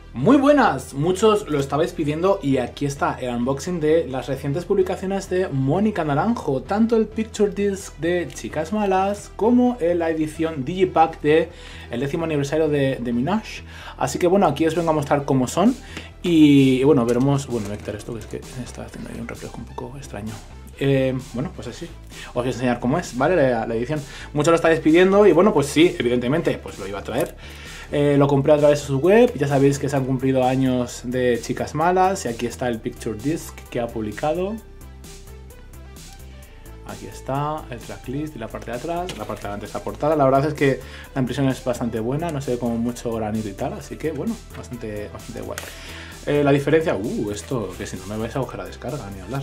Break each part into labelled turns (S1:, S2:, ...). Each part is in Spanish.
S1: Muy buenas, muchos lo estabais pidiendo y aquí está el unboxing de las recientes publicaciones de Mónica Naranjo, tanto el Picture Disc de Chicas Malas como la edición Digipack de el 10º aniversario de Minaj. Así que bueno, aquí os vengo a mostrar cómo son y bueno, veremos, bueno, voy a quitar esto que es que está haciendo ahí un reflejo un poco extraño. Bueno, pues así, os voy a enseñar cómo es, ¿vale? La edición. Muchos lo estáis pidiendo y bueno, pues sí, evidentemente, pues lo iba a traer. Lo compré a través de su web, ya sabéis que se han cumplido años de Chicas Malas y aquí está el Picture Disc que ha publicado. Aquí está el tracklist y la parte de atrás, la parte de adelante está portada. La verdad es que la impresión es bastante buena, no se ve como mucho granito y tal, así que bueno, bastante guay. La diferencia, esto que si no me vais a coger a descarga ni hablar.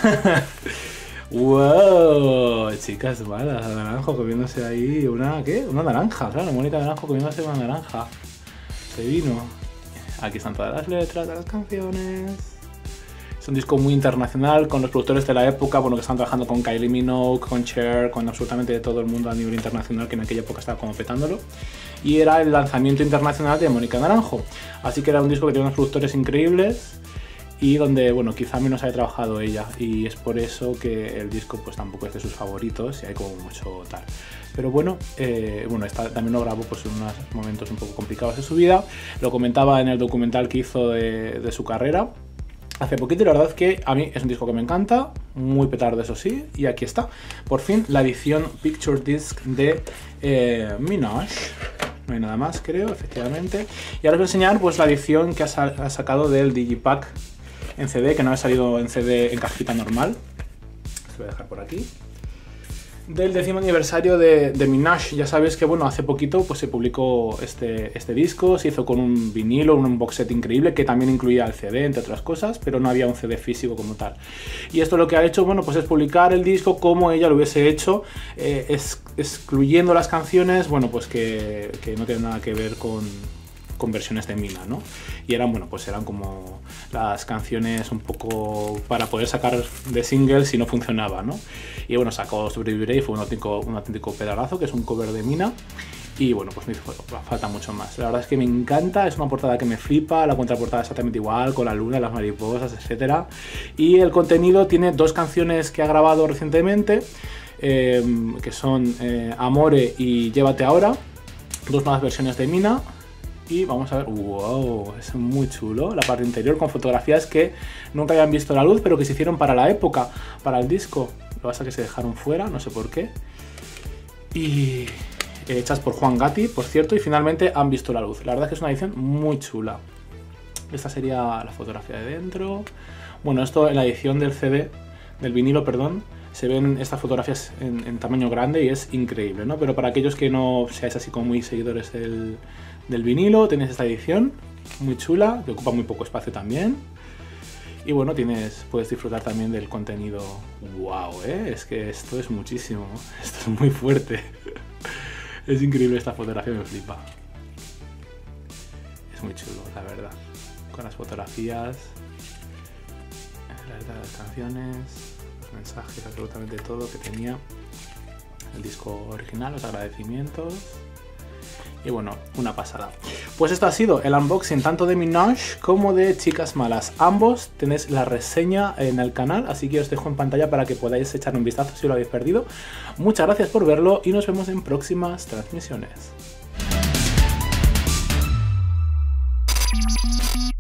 S1: ¡Wow! Chicas malas, Naranjo comiéndose ahí una, ¿qué? Una naranja, claro, Mónica Naranjo comiéndose una naranja. Se vino. Aquí están todas las letras de las canciones. Es un disco muy internacional, con los productores de la época, bueno, que están trabajando con Kylie Minogue, con Cher, con absolutamente todo el mundo a nivel internacional, que en aquella época estaba como petándolo. Y era el lanzamiento internacional de Mónica Naranjo. Así que era un disco que tiene unos productores increíbles y donde, bueno, quizá menos haya trabajado ella. Y es por eso que el disco pues tampoco es de sus favoritos y hay como mucho tal. Pero bueno, esta también lo grabó pues, en unos momentos un poco complicados de su vida. Lo comentaba en el documental que hizo de su carrera hace poquito y la verdad es que a mí es un disco que me encanta, muy petardo eso sí, y aquí está, por fin la edición Picture Disc de Minaj. No hay nada más, creo, efectivamente. Y ahora os voy a enseñar pues, la edición que ha sacado del Digipack en CD, que no ha salido en CD en cajita normal. Os voy a dejar por aquí. Del 10º aniversario de Minaj. Ya sabéis que bueno, hace poquito pues, se publicó este disco, se hizo con un vinilo, un box set increíble que también incluía el CD, entre otras cosas, pero no había un CD físico como tal. Y esto lo que ha hecho, bueno, pues es publicar el disco como ella lo hubiese hecho, excluyendo las canciones, bueno, pues que no tienen nada que ver con versiones de Mina, ¿no? Y eran, bueno, pues eran como las canciones un poco para poder sacar de single si no funcionaba, ¿no? Y bueno, sacó Sobreviviré y fue un auténtico pedazo, que es un cover de Mina. Y bueno, pues me hizo falta mucho más. La verdad es que me encanta, es una portada que me flipa, la contraportada exactamente igual, con la luna, las mariposas, etc. Y el contenido tiene dos canciones que ha grabado recientemente, que son Amore y Llévate Ahora, dos nuevas versiones de Mina. Y vamos a ver, wow, es muy chulo, la parte interior con fotografías que nunca habían visto la luz, pero que se hicieron para la época, para el disco. Lo que pasa es que se dejaron fuera, no sé por qué. Y hechas por Juan Gatti, por cierto, y finalmente han visto la luz. La verdad es que es una edición muy chula. Esta sería la fotografía de dentro. Bueno, esto en la edición del CD, del vinilo, perdón, se ven estas fotografías en tamaño grande y es increíble, ¿no? Pero para aquellos que no seáis así como muy seguidores del vinilo, tenéis esta edición muy chula, que ocupa muy poco espacio también. Y bueno, puedes disfrutar también del contenido. ¡Wow! Es que esto es muchísimo, esto es muy fuerte. Es increíble esta fotografía, me flipa. Es muy chulo, la verdad. Con las fotografías, la letra de las canciones, los mensajes, absolutamente todo que tenía el disco original, los agradecimientos. Y bueno, una pasada. Pues esto ha sido el unboxing tanto de Minaj como de Chicas Malas. Ambos tenéis la reseña en el canal, así que os dejo en pantalla para que podáis echar un vistazo si lo habéis perdido. Muchas gracias por verlo y nos vemos en próximas transmisiones.